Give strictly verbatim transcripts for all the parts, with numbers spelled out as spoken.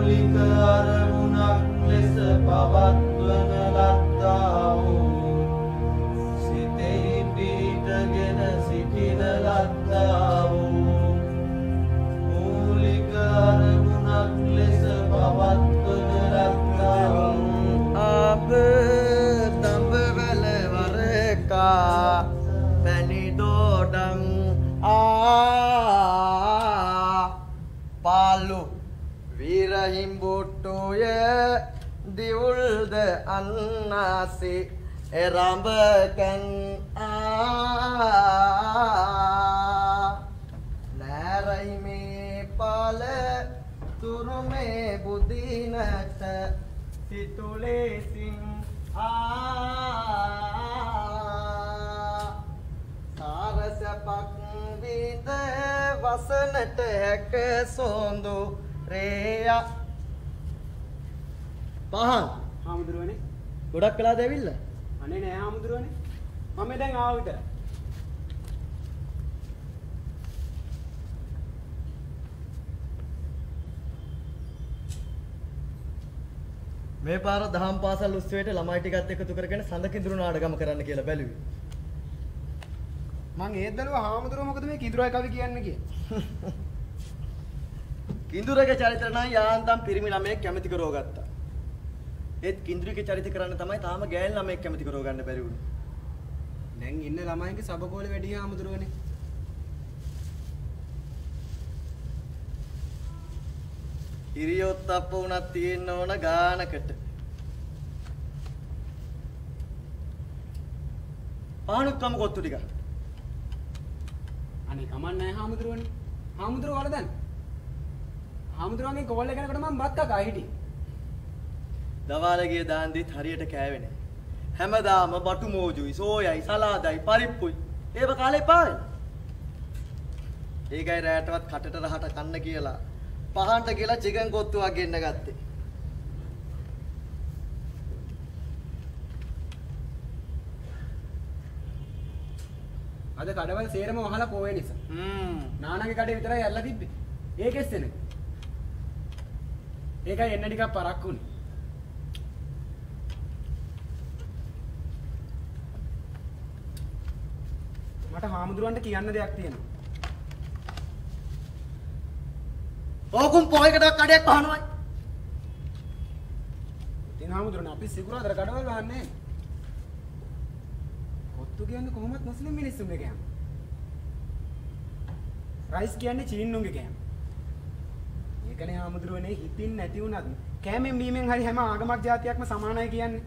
මූලික අරමුණක් ලෙස පවත්වන ලද්දා වූ සිතෙහි පිහිටගෙන සිටින ලද්දා වූ මූලික අරමුණක් ලෙස පවත්වන ලද්දා වූ අප දඹවැල වරකා පැණි දෝඩම් ආ පාලු විරහිම්බුට්ටුය දිවුල්ද අන්නාසි එරඹකන් ආ නෑරයි මේ පාල තුරුමේ බුදිනට සිතුලේසින් ආ සාරසපක් විඳ වසනට හැක සොඳු රේයා පහන් හාමුදුරුවනේ ගොඩක් කලාද ඇවිල්ලා අනේ නෑ හාමුදුරුවනේ මම දැන් ආව විතර මේ පාර දහම් පාසල් උත්සවයට ළමයි ටිකත් එකතු කරගෙන සඳ කිඳුරු නාටකම කරන්න කියලා බැලුවේ මං ඒත් බැලුවා හාමුදුරුවෝ මොකද මේ කිඳුරයි කවි කියන්නේ කියලා කිඳුරගේ චරිත නම් යාන්තම් පිරිමි ළමයෙක් කැමති කරව ගත්තා. ඒත් කිඳුරගේ චරිත කරන්න තමයි තාම ගෑනු ළමයෙක් කැමති කරව ගන්න බැරි වුනේ. දැන් ඉන්න ළමයින්ගේ සබකෝලේ වැඩි හාමුදුරුවනේ. ඉරියොත් අප්ප උනක් තියෙන්න ඕන ගානකට. පානුත් කම කොත්තු ටික. අනේ කමන්නේ නැහැ හාමුදුරුවනේ. හාමුදුරුවෝ වල දැන් හාමුදුරුවන්ගේ කෝල් එක යනකොට මම බත් කකා හිටියේ. දවාලගේ දාන් දිත් හරියට කෑවේ නැහැ. හැමදාම බටු මෝජුයි, සෝයයි, සලාදයි, පරිප්පුයි. ඒව කාලේ පායි. ඒකයි රැටවත් කටට රහට කන්න කියලා පහන්ට කියලා චිකන් කොත්තුවක් ගෙන්න ගත්තේ. අද කඩවල සේරම වහලා පෝයේ නිසා. හ්ම්. නානාගේ කඩේ විතරයි ඇල්ලලා තිබ්බේ. ඒකෙස් එන්නේ. ඒකයි එන්න ටිකක් පරක්කු උනේ. මට හාමුදුරුවන්ට කියන්න දෙයක් තියෙනවා. ඕකුම් පොයකට කඩයක් පහනවයි. ඉතින් හාමුදුරුවනේ අපි සිකුරාදර කඩවල වහන්නේ. කොත්තු කියන්නේ කොහොමත් මුස්ලිම් මිනිස්සුන්ගේ කෑම. රයිස් කියන්නේ චීනුන්ගේ කෑම. ඒකනේ හාමුදුරුවනේ හිතින් නැති වුණත් කෑමෙන් බීමෙන් හරි හැම ආගමක් ජාතියක්ම සමානයි කියන්නේ.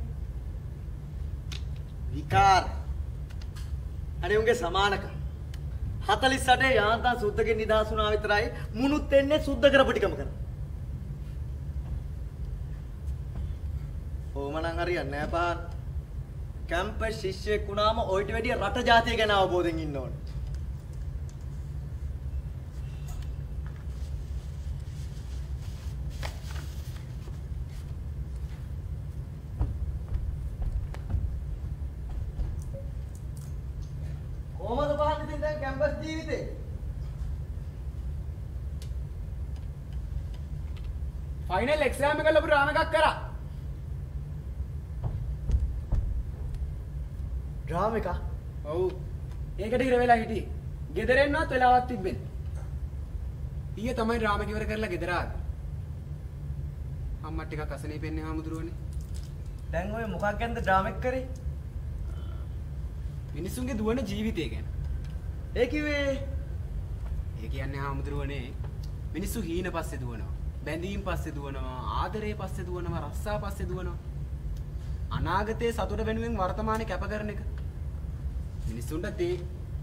විකාර. අනේ උන්ගේ සමානක. හතළිස් අටේ යාන්තම් සුද්ධගෙන් නිදහස් වුණා විතරයි මුනුත් එන්නේ සුද්ධ කරපු ටිකම කරා. ඕමනම් හරියන්නේ නැහැ බාන. කැම්පස් ශිෂ්‍යෙක් වුණාම ඔයිට වැඩිය රට ජාතිය ගැන අවබෝධයෙන් ඉන්න ඕනේ. කොහොමද බාන ඉතින් දැන් කැම්පස් ජීවිතේ? ෆයිනල් එක්සෑම් එක ලැබු රාම එකක් කරා. ඩ්‍රාම එක? ඔව්. ඒකට ඉර වෙලා හිටියේ. ගෙදර එන්නවත් වෙලාවක් තිබෙන්නේ. ඊයේ තමයි ඩ්‍රාම එක ඉවර කරලා ගෙදර ආවේ. අම්මා ටිකක් අසනීපෙන්නේ හාමුදුරුවනේ. දැන් ඔය මොකක් ගැනද ඩ්‍රාම එක කරේ? මිනිසුන්ගේ දුවන ජීවිතය ගැන. ඒ කිව්වේ ඒ කියන්නේ හාමුදුරුවනේ මිනිස්සු හීන පස්සේ දුවනවා. බැඳීම් පස්සේ දුවනවා. ආදරේ පස්සේ දුවනවා. රස්සා පස්සේ දුවනවා. අනාගතයේ සතුට වෙනුවෙන් වර්තමානයේ කැප කරන එක. මිනිස්සුන්ට තේ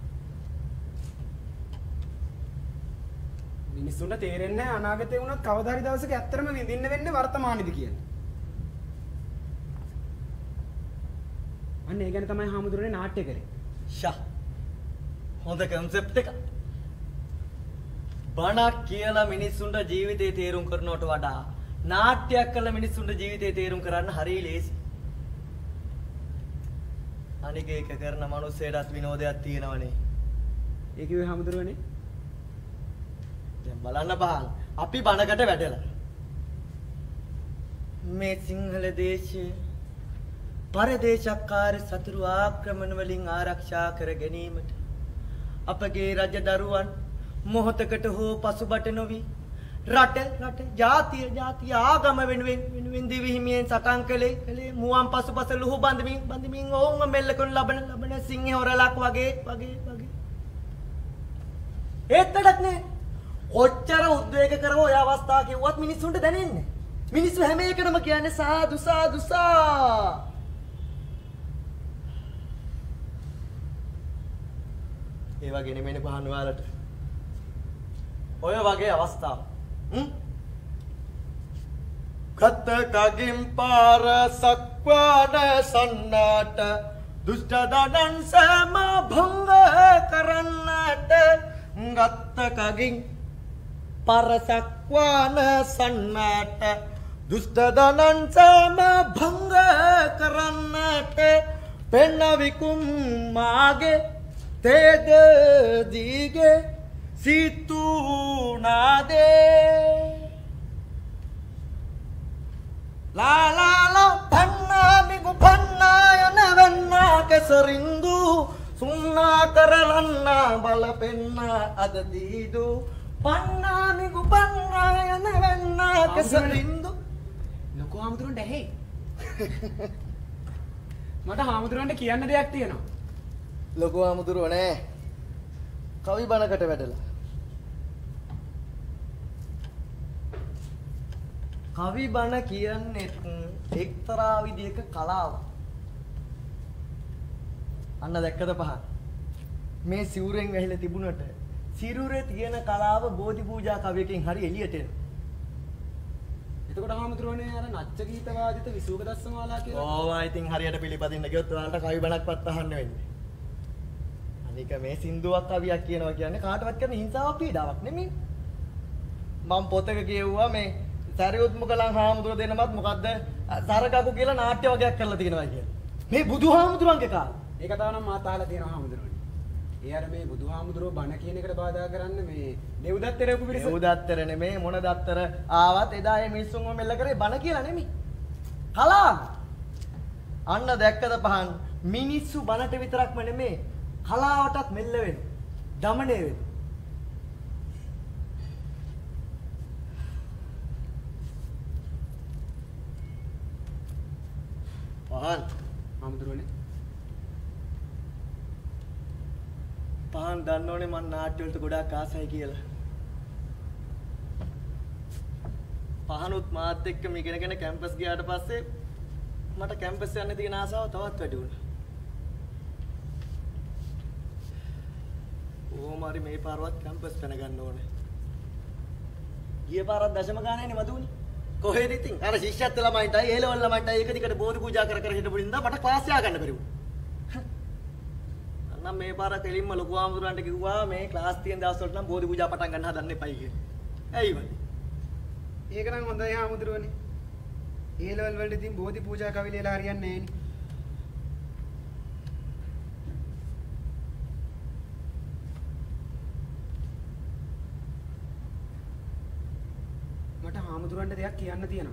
මිනිස්සුන්ට තේරෙන්නේ නැහැ අනාගතේ වුණත් කවදා හරි දවසක ඇත්තටම විඳින්න වෙන්නේ වර්තමානයේදී කියන්නේ. අන්න ඒ ගැන තමයි හාමුදුරනේ නාට්‍ය කරේ. ෂා. හොඳ කන්සෙප්ට් එක. බණක් කියලා මිනිස්සුන්ට ජීවිතේ තේරුම් කරනවට වඩා නාට්‍යයක් කළ මිනිස්සුන්ට ජීවිතේ තේරුම් කරන්න හරිය ලේසි. අනික ඒක කරන මිනිස්සෙටත් විනෝදයක් තියෙනවනේ. ඒ කිව්වේ හාමුදුරනේ දැන් බලන්න බහන් අපි බණකට වැටලා මේ සිංහල දේශයේ පරදේශකාර සතුරු ආක්‍රමණ වලින් ආරක්ෂා කර ගැනීමට අපගේ රජදරුවන් මොහොතකට හෝ පසුබට නොවි රට රට ජාතිය ජාතිය ආගම වෙනුවෙන් වෙනුවෙන් දිවි හිමියෙන් සටන් කළේ කළේ මුවන් පසුපස ලුහු බඳමින් බඳමින් ඔවුන්ව මෙල්ල කරන ලබන ලබන සිංහ හොරලක් වගේ වගේ වගේ ඒත්තඩක් නේ ඔච්චර උද්වේග කරව ඔය අවස්ථාව කිව්වත් මිනිස්සුන්ට දැනෙන්නේ මිනිස්සු හැම එකටම කියන්නේ සාදු සාදු සා ඒ වගේ නෙමෙයි පහන් වලට ඔය වගේ අවස්ථා හ්ම් කත කගින් පාර සක්වාඩ සන්නාට දුෂ්ට දඩන් සම භංග කරන්නට ගත්ත කගින් පාර සක්වාන සන්නාට දුෂ්ට දඩන් සම භංග කරන්නට පෙන්න විකුම් මාගේ තේද දීගේ සිතු නාදේ ලා ලා ලා පන්නා මිගු පන්නා යන වෙන්නා කෙසරින්දු සුන්නා කරලන්නා බලපෙන්නා අද දීදු පන්නා මිගු පන්නා යන වෙන්නා කෙසරින්දු ලොකු හාමුදුරන්ට ඇහි මට හාමුදුරන්ට කියන්න දෙයක් තියෙනවා ලොකු හාමුදුරුව නෑ කවි බණකට වැඩලා කවි බණ කියන්නේ එක්තරා විදියක කලාවක්. අන්න දැක්කද පහන්. මේ සිවුරෙන් වැහිලා තිබුණට සිරුරේ තියෙන කලාව බෝධි පූජා කවියකින් හරි එළියට එනවා. එතකොට හාමුදුරනේ අර නච්ච ගීත වාදිත විසුක දස්සමාලා කියලා. ඕවා ඉතින් හරියට පිළිපදින්න ගියොත් ඔයාලට කවි බණක්වත් අහන්න වෙන්නේ. අනික මේ සින්දුවක් කවියක් කියනවා කියන්නේ කාටවත් කරන හිංසාවක් පීඩාවක් නෙමෙයි. මම පොතක කියවුවා මේ සරියුත් මොකලන් හාමුදුර දෙනමත් මොකද්ද සරකකු කියලා නාට්‍ය වගේක් කරලා තියෙනවා කියලා. මේ බුදුහාමුදුරන්ගේ කාලේ. ඒක තමයි මම තාලා තියෙනවා හාමුදුරනේ. ඒ අර මේ බුදුහාමුදුරෝ බණ කියන එකට බාධා කරන්න මේ දෙව්දත්තර උපු පිරිස. දෙව්දත්තර නෙමෙයි මොන දත්තර ආවත් එදා මේ මිනිස්සුන්ව මෙල්ල කරේ බණ කියලා නෙමෙයි. කලාව. අන්න දැක්කද පහන් මිනිස්සු බණට විතරක්ම නෙමෙයි කලාවටත් මෙල්ල වෙනවා. දමණය වෙනවා. පහන් හාමුදුරනේ පහන් දන්නෝනේ මම නාට්‍ය වලට ගොඩාක් ආසයි කියලා. පහනුත් මාත් එක්ක මිගෙනගෙන කැම්පස් ගියාට පස්සේ මට කැම්පස් යන්න තියෙන ආසාව තවත් වැඩි වුණා. ඕම හරි මේ පාරවත් කැම්පස් පැන ගන්න ඕනේ. ගිය පාරත් දශම ගානේනේ මදුනේ. කොහෙද ඉතින් අර ශිෂ්‍යත්ව ළමයින්ටයි ඒ ලෙවල් ළමයින්ටයි එක දිගට බෝධි පූජා කර කර හිටපු නින්දා මට ක්ලාස් යා ගන්න බැරි වුණා. අන්න මේ පාර කෙලින්ම ලොකු ආමුදුරන්ට කිව්වා මේ ක්ලාස් තියෙන දවස් වලට නම් බෝධි පූජා පටන් ගන්න හදන්න එපයි කියලා. ඇයි වගේ? ඒක නම් හොඳයි හාමුදුරනේ. ඒ ලෙවල් වලට ඉතින් බෝධි පූජා කවි ලියලා හරියන්නේ නැහැ නේ. මට හාමුදුරන්ට දෙයක් කියන්න තියෙනවා.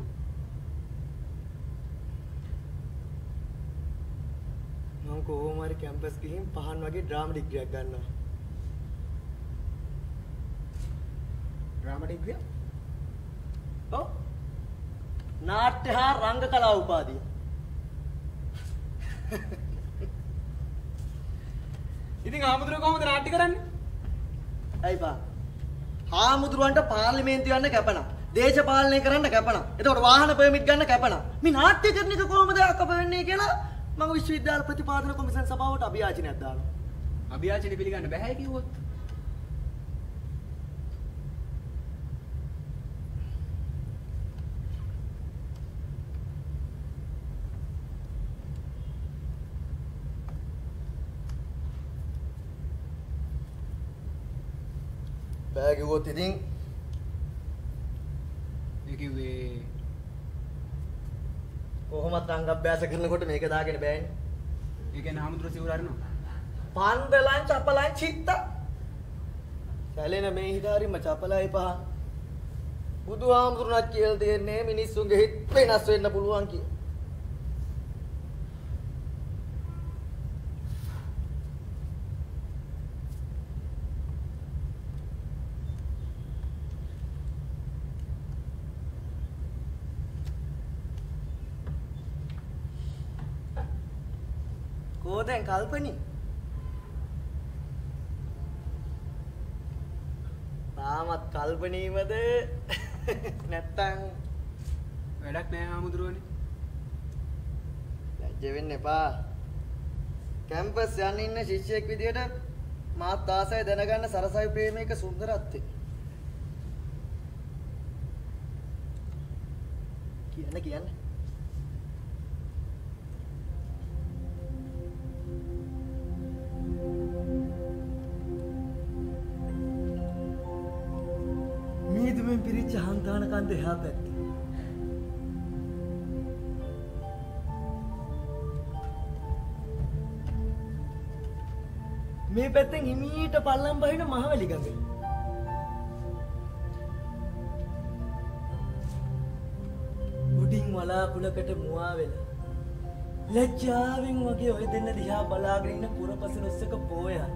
මම කොහොම හරි කැම්පස් ගිහින් පහන් වගේ ඩ්‍රාමා ඩිග්‍රියක් ගන්නවා. ඩ්‍රාමා ඩිග්‍රිය? ඔව්. නාට්‍ය හා රංග කලා උපාධිය. ඉතින් හාමුදුරුවෝ කොහොමද නාට්‍ය කරන්නේ? ඇයි බා? හාමුදුරුවන්ට පාර්ලිමේන්තුව යන්න කැපണം. දේශපාලනය කරන්න කැපണം. එතකොට වාහන පර්මිට් ගන්න කැපണം. මේ නාට්‍ය කරන එක කොහොමද අකප වෙන්නේ කියලා මම විශ්වවිද්‍යාල ප්‍රතිපාදන කොමිසම් සභාවට අභියාචනයක් දානවා. අභියාචන පිළිගන්න බෑ කිව්වොත්. බෑ කිව්වොත් ඉතින් ඒ කිව්වේ කොහොමද අංග අභ්‍යාස කරනකොට මේක දාගෙන බෑනේ. ඒ කියන්නේ හාමුදුරුවෝ සිවුර අරිනවා. පන්දලන් චපලන් චිත්ත. සැලෙන මේ හිතාරිම චපලයි පහ. බුදුහාමුදුරුණක් කියලා තියෙන්නේ මිනිස්සුන්ගේ හිත වෙනස් වෙන්න පුළුවන් කියලා. කොහෙන් කල්පනි? තාමත් කල්පනීමද නැත්තම් වැඩක් නෑ හාමුදුරුවනේ. ලැජ්ජ වෙන්න එපා. කැම්පස් යන්න ඉන්න ශිෂ්‍යයෙක් විදියට මාත් ආසයි දැනගන්න සරසවි ප්‍රේමයක සුන්දරත්වය. කියන්න කියන්න. මීදුමෙන් පිරිච්ච හන්තාන කන්ද එහා පැත්තේ. මේ පැත්තෙන් හිමීට පල්ලම් බහින මහවැලි ගඟ. උඩින් වලාකුළකට මුවා වෙලා ලැජ්ජාවෙන් වගේ ඔය දෙන්න දිහා බලාගෙන ඉන්න පුරපසළොස්වක පෝයා.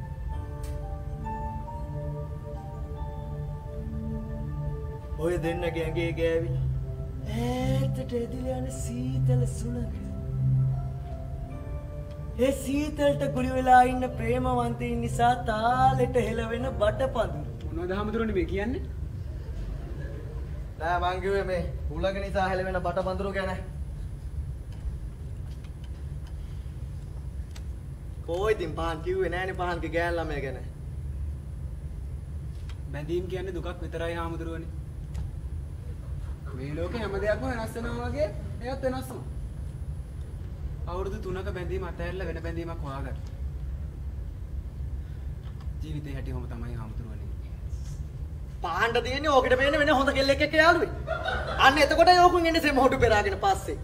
ඔය දෙන්නගේ ඇඟේ ගෑවිලා ඈතට එදිලා යන සීතල සුළඟ. ඒ සීතලට ගුලි වෙලා ඉන්න ප්‍රේමවන්තයින් නිසා තාලෙට හෙලවෙන බටපඳුරු. මොනවද හාමුදුරුවනේ මේ කියන්නේ? නෑ මං කිව්වේ මේ උලඟ නිසා හෙලවෙන බටපඳුරු ගැන. කොයි දින් පහන් කිව්වේ නෑනේ පහන්ගේ ගෑන් ළමයා ගැන. බැඳීම් කියන්නේ දුකක් විතරයි හාමුදුරුවනේ. මේ ලෝකේ හැම දෙයක්ම වෙනස් වෙනවා වගේ එයත් වෙනස් වෙනවා. අවුරුදු තුනක බැඳීම අතහැරලා වෙන බැඳීමක් හොයාගන්න. ජීවිතේ හැටි කොහොම තමයි හාමුදුරුවනේ. පාණ්ඩ තියෙන්නේ ඕකට මේනේ වෙන හොඳ කෙල්ලෙක් එක්ක යාළුවේ. අන්න එතකොට යෝකුන් එන්නේ සෙම හොටු පෙරාගෙන පස්සේ.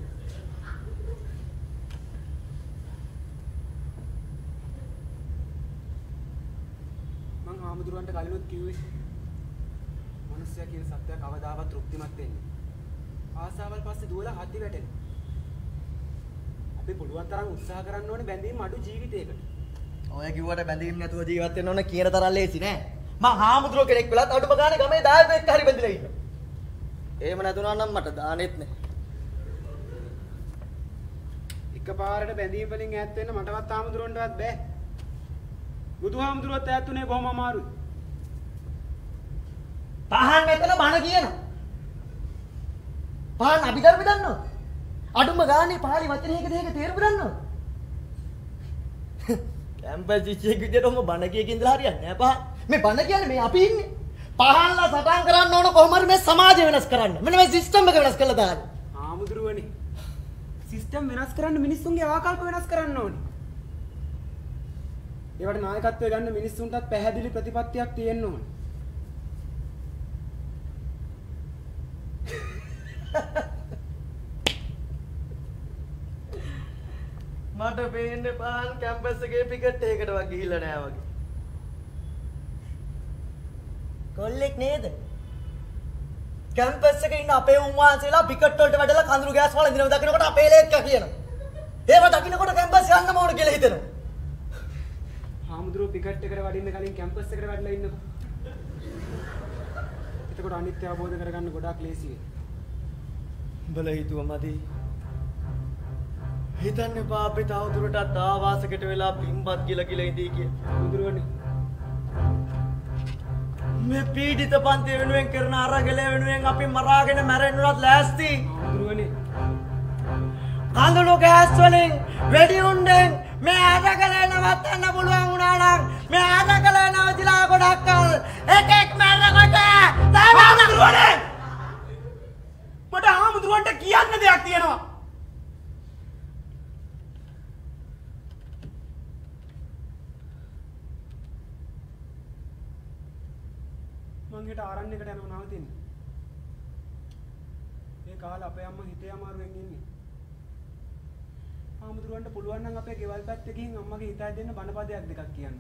මං හාමුදුරුවන්ට කලිනුත් කිව්වේ මිනිස්සයා කියන සත්‍යය කවදාවත් තෘප්තිමත් වෙන්නේ. ආසාවල් පස්සේ දුවලා හදි වැටෙනවා. අපි පුළුවන් තරම් උත්සාහ කරන්න ඕනේ බැඳීම් අඩු ජීවිතයකට. ඔය කිව්වට බැඳීම් නැතුව ජීවත් වෙන්න ඕන කියන තරම් ලේසි නෑ. මං හාමුදුරුවෝ කෙනෙක් වෙලත් අඩුම ගානේ ගමේ දායකයෙක් එක්ක හරි බැඳිලා ඉන්නවා. එහෙම නැතුණා නම් මට දානෙත් නෑ. එකපාරට බැඳීම් වලින් ඈත් වෙන්න මටවත් හාමුදුරුවන්ටවත් බෑ. බුදුහාමුදුරුවෝත් ඈත් උනේ බොහොම අමාරුයි. පහන් මෙතන බණ කියනවා. පහන් අභිධර්ම දන්නවද? අඩුම ගානේ පාලි වචනයක දෙයක තේරුම් ගන්නවද? කැම්පස් ශිෂ්‍යයෙක් විදියට ඔම බණ කියකින් ඉඳලා හරියන්නේ නෑ පහන්. මේ බණ කියන්නේ මේ අපි ඉන්නේ. පහන්ලා සටන් කරන්න ඕන කොහොම හරි මේ සමාජය වෙනස් කරන්න. මෙන්න මේ සිස්ටම් එක වෙනස් කරලා දාන්න. හාමුදුරුවනේ. සිස්ටම් වෙනස් කරන්න මිනිස්සුන්ගේ ආකල්ප වෙනස් කරන්න ඕනේ. ඒවට නායකත්වය ගන්න මිනිස්සුන්ටත් පැහැදිලි ප්‍රතිපත්තියක් තියෙන්න ඕනේ. මට පේන්නේ පහන් කැම්පස් එකේ පිකට් එකකට වක් ගිහිල්ලා නෑ වගේ. කොල්ලෙක් නේද? කැම්පස් එකේ ඉන්න අපේ උන්වහන්සේලා පිකට් වලට වැඩලා කඳුළු ගෑස් වල ඉඳිනව දකින්නකොට අපේ ලේක්කා කියනවා. ඒව දකින්නකොට කැම්පස් යන්නම ඕන කියලා හිතෙනවා. හාමුදුරුවෝ පිකට් එකට වඩින්න කලින් කැම්පස් එකට වැඩලා ඉන්නකෝ. එතකොට අනිත්‍ය අවබෝධ කරගන්න ගොඩාක් ලේසියි. උඹලා හිතුව මදි. හිතන්න එපා අපි තවදුරටත් ආවාසකට වෙලා පින්පත් කියලා කියලා ඉඳී කිය. හාමුදුරුවනේ. මේ පීඩිත පන්ති වෙනුවෙන් කරන අරගල වෙනුවෙන් අපි මරාගෙන මැරෙන්නවත් ලෑස්ති. හාමුදුරුවනේ. කඳුළු ගෑස් වලින් වෙඩි උණ්ඩෙන් මේ අරගල නවත්තන්න පුළුවන් වුණා නම් මේ අරගල නවතිලා ගොඩක් කල් එකෙක් මැරෙනකොට හාමුදුරුවනේ. මට හාමුදුරුවන්ට කියන්න දෙයක් තියෙනවා. මං හෙට ආරණ්‍යයකට යනවා නවතින්න. මේ කාලේ අපේ අම්මා හිතේ අමාරුවෙන් ඉන්නේ. හාමුදුරුවන්ට පුළුවන් නම් අපේ ගෙවල් පැත්තේ ගිහින් අම්මගේ හිතයි දෙන්න බණපදයක් දෙකක් කියන්න.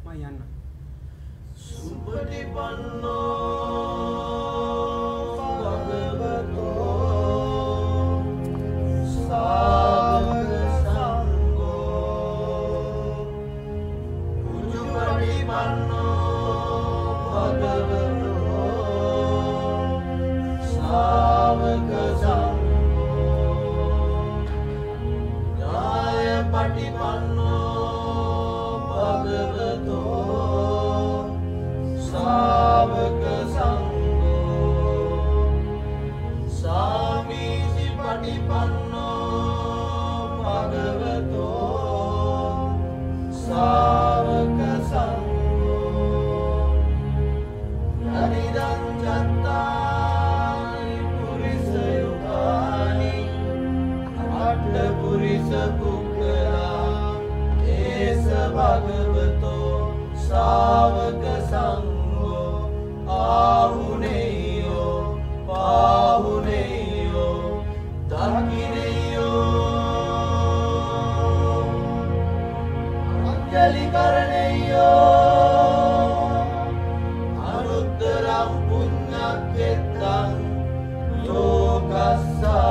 මම යන්න. සුපටිපන්නෝ භගවතෝ සාවක සංඝෝ උජුපටිපන්නෝ භගවතෝ සාවක සංඝෝ ඥායපටිපන්නෝ භගවතෝ සාවක සංඝෝ සාමීචි පටිපන්නෝ භගවතෝ සාවක සංඝෝ යනිදං චත්තානි පුරිස යුගානි අට්ඨ පුරිස පුක්ඛලා ඒස භගවතෝ සාවක සංඝෝ ආහුනේයෝ පාහුනේයෝ දකිනේයෝ අංජලි කරණේයෝ අනුත්තරං පුඤ්ඤක්ඛෙත්තං ලෝකස්සා